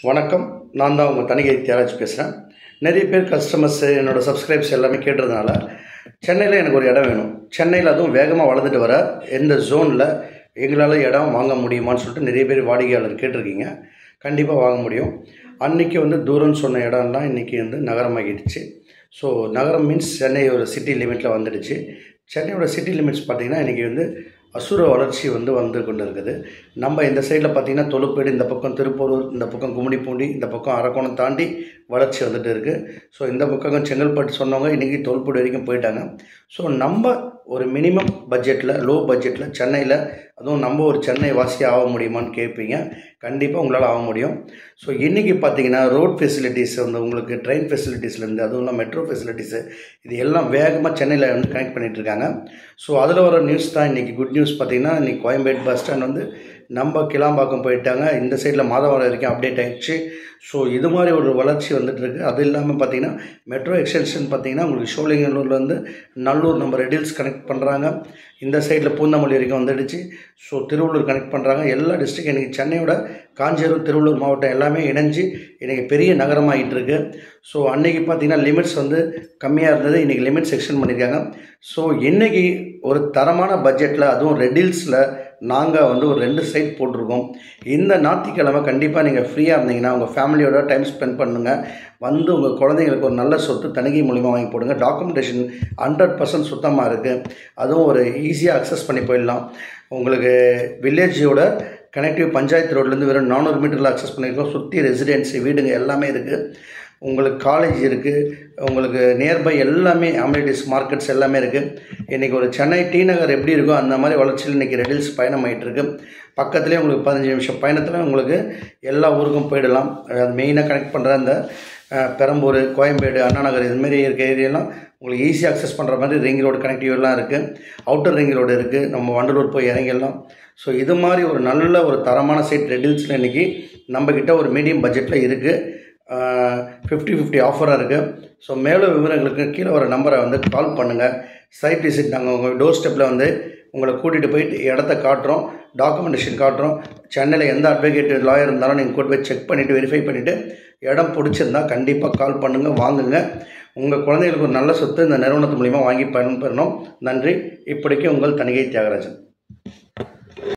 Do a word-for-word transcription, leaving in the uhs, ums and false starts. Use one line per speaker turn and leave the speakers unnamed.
வணக்கம். நான் தான் உங்கள் தணிகை தியாகராஜ் பேசுகிறேன். நிறைய பேர் கஸ்டமர்ஸ் என்னோடய சப்ஸ்கிரைப்ஸ் எல்லாமே கேட்டதுனால சென்னையில் எனக்கு ஒரு இடம் வேணும், சென்னையில் அதுவும் வேகமாக வளர்ந்துட்டு வர எந்த ஜோனில் எங்களால் இடம் வாங்க முடியுமான்னு சொல்லிட்டு நிறைய பேர் வாடிக்கையாளர் கேட்டிருக்கீங்க. கண்டிப்பாக வாங்க முடியும். அன்றைக்கி வந்து தூரம்னு சொன்ன இடம்லாம் இன்றைக்கி வந்து நகரமாகிடுச்சு. ஸோ நகரம் மீன்ஸ் சென்னை ஒரு சிட்டி லிமிட்டில் வந்துடுச்சு. சென்னையோட சிட்டி லிமிட்ஸ் பார்த்திங்கன்னா இன்றைக்கி வந்து அசுர வளர்ச்சி வந்து வந்து கொண்டு இருக்குது. நம்ம இந்த சைடில் பார்த்திங்கன்னா தொழுப்பேடு, இந்த பக்கம் திருப்பூரூர், இந்த பக்கம் கும்மிடிப்பூண்டி, இந்த பக்கம் அரக்கோணம் தாண்டி வளர்ச்சி வந்துட்டு இருக்குது. ஸோ இந்த பக்கம் செங்கல்பட்டு சொன்னவங்க இன்றைக்கி தொழுப்பேடு வரைக்கும் போயிட்டாங்க. ஸோ நம்ம ஒரு மினிமம் பட்ஜெட்டில், லோ பட்ஜெட்டில் சென்னையில், அதுவும் நம்ம ஒரு சென்னை வாசியாக ஆக முடியுமான்னு கேட்பீங்க. கண்டிப்பாக உங்களால் ஆக முடியும். ஸோ இன்றைக்கி பார்த்தீங்கன்னா ரோட் ஃபெசிலிட்டிஸ் வந்து உங்களுக்கு ட்ரெயின் ஃபெசிலிட்டிஸ்லேருந்து, அதுவும் இல்லாமல் மெட்ரோ ஃபெசிலிட்டிஸு, இது எல்லாம் வேகமாக சென்னையில் வந்து கனெக்ட் பண்ணிகிட்ருக்காங்க. ஸோ அதில் வர நியூஸ் தான் இன்றைக்கி குட் நியூஸ். பார்த்திங்கன்னா இன்றைக்கி கோயம்பேடு பஸ் ஸ்டாண்ட் வந்து நம்ம கிளாம்பாக்கம் போயிட்டாங்க, இந்த சைடில் மாதவரம் வரைக்கும் அப்டேட் ஆகிடுச்சு. ஸோ இது மாதிரி ஒரு வளர்ச்சி வந்துட்டுருக்கு. அது இல்லாமல் பார்த்திங்கன்னா மெட்ரோ எக்ஸ்டென்ஷன் பார்த்திங்கன்னா உங்களுக்கு சோழிங்கநல்லூர்லேருந்து நல்லூர் நம்ம ரெடில்ஸ் கனெக்ட் பண்ணுறாங்க, இந்த சைடில் பூந்தமல்லி வரைக்கும் வந்துடுச்சு. ஸோ திருவள்ளூர் கனெக்ட் பண்ணுறாங்க. எல்லா டிஸ்ட்ரிக்ட் இன்றைக்கி சென்னையோட காஞ்சிபுரம், திருவள்ளூர் மாவட்டம் எல்லாமே இணைஞ்சு இன்றைக்கி பெரிய நகரமாகிட்டு இருக்கு. ஸோ அன்றைக்கி பார்த்திங்கன்னா லிமிட்ஸ் வந்து கம்மியாக இருந்தது, இன்றைக்கி லிமிட்ஸ் எக்ஸ்டெண்ட் பண்ணியிருக்காங்க. ஸோ இன்றைக்கி ஒரு தரமான பட்ஜெட்டில், அதுவும் ரெடில்ஸில் நாங்கள் வந்து ஒரு ரெண்டு சைட் போட்டிருக்கோம். இந்த ஞாயிற்றுக்கிழமை கண்டிப்பாக நீங்கள் ஃப்ரீயாக இருந்தீங்கன்னா உங்கள் ஃபேமிலியோட டைம் ஸ்பெண்ட் பண்ணுங்கள். வந்து உங்கள் குழந்தைங்களுக்கு ஒரு நல்ல சொத்து தணிகை மூலிமா வாங்கி போடுங்க. டாக்குமெண்டேஷன் ஹண்ட்ரட் பர்சன்ட் சுத்தமாக இருக்குது. அதுவும் ஒரு ஈஸியாக அக்சஸ் பண்ணி போயிடலாம். உங்களுக்கு வில்லேஜோட கனெக்டிவ் பஞ்சாயத்து ரோட்லேருந்து வெறும் நானூறு மீட்டரில் அக்சஸ் பண்ணியிருக்கோம். சுற்றி ரெசிடென்சி வீடுங்க எல்லாமே இருக்குது. உங்களுக்கு காலேஜ் இருக்குது, உங்களுக்கு நியர்பை எல்லாமே அம்யூனிட்டிஸ், மார்க்கெட்ஸ் எல்லாமே இருக்குது. இன்றைக்கி ஒரு சென்னை டி நகர் எப்படி இருக்கோ அந்த மாதிரி வளர்ச்சியில் இன்றைக்கி ரெடில்ஸ் பயணம் ஆகிட்டுருக்கு. பக்கத்துலேயே உங்களுக்கு பதினஞ்சு நிமிஷம் பயணத்தில் உங்களுக்கு எல்லா ஊருக்கும் போயிடலாம். அது மெயினாக கனெக்ட் பண்ணுற அந்த பெரம்பூர், கோயம்பேடு, அண்ணா நகர் இதுமாரி இருக்க ஏரியாலாம் உங்களுக்கு ஈஸியாக அக்சஸ் பண்ணுற மாதிரி ரிங் ரோடு கனெக்டிவ்லாம் இருக்குது. அவுட்டர் ரிங் ரோடு இருக்குது, நம்ம வண்டலூர் போய் இறங்கிடலாம். ஸோ இது மாதிரி ஒரு நல்ல ஒரு தரமான சைட் ரெடில்ஸில் இன்றைக்கி நம்மக்கிட்ட ஒரு மீடியம் பட்ஜெட்டில் இருக்குது. ஃபிஃப்டி ஃபிஃப்டி ஆஃபராக இருக்குது. ஸோ மேலும் விவரங்களுக்கு கீழே வர நம்பரை வந்து கால் பண்ணுங்கள். சைட் விசிட் நாங்கள் உங்கள் டோர் ஸ்டெப்பில் வந்து உங்களை கூட்டிகிட்டு போயிட்டு இடத்த காட்டுறோம், டாக்குமெண்டேஷன் காட்டுறோம். சென்னையில் எந்த அட்வொகேட் லாயர் இருந்தாலும் நீங்கள் கூட்டு போய் செக் பண்ணிவிட்டு வெரிஃபை பண்ணிவிட்டு இடம் பிடிச்சிருந்தா கண்டிப்பாக கால் பண்ணுங்கள், வாங்குங்க. உங்கள் குழந்தைகளுக்கு ஒரு நல்ல சொத்து இந்த நிறுவனத்து மூலிமா வாங்கி பயன்பெறணும். நன்றி. இப்படிக்கு உங்கள் தணிகை தியாகராஜன்.